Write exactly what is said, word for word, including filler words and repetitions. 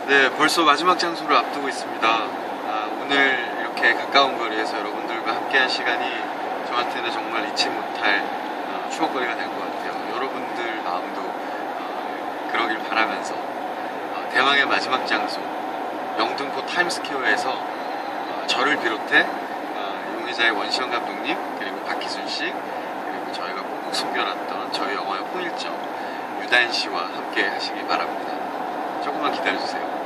네, 벌써 마지막 장소를 앞두고 있습니다. 아, 오늘 이렇게 가까운 거리에서 여러분들과 함께한 시간이 저한테는 정말 잊지 못할 어, 추억거리가 될 것 같아요. 여러분들 마음도 어, 그러길 바라면서 어, 대망의 마지막 장소 영등포 타임스퀘어에서 어, 저를 비롯해 어, 용의자의 원시영 감독님, 그리고 박희순 씨, 그리고 저희가 꾹꾹 숨겨놨던 저희 영화의 홍일점 유단 씨와 함께 하시기 바랍니다. 조금만 기다려주세요.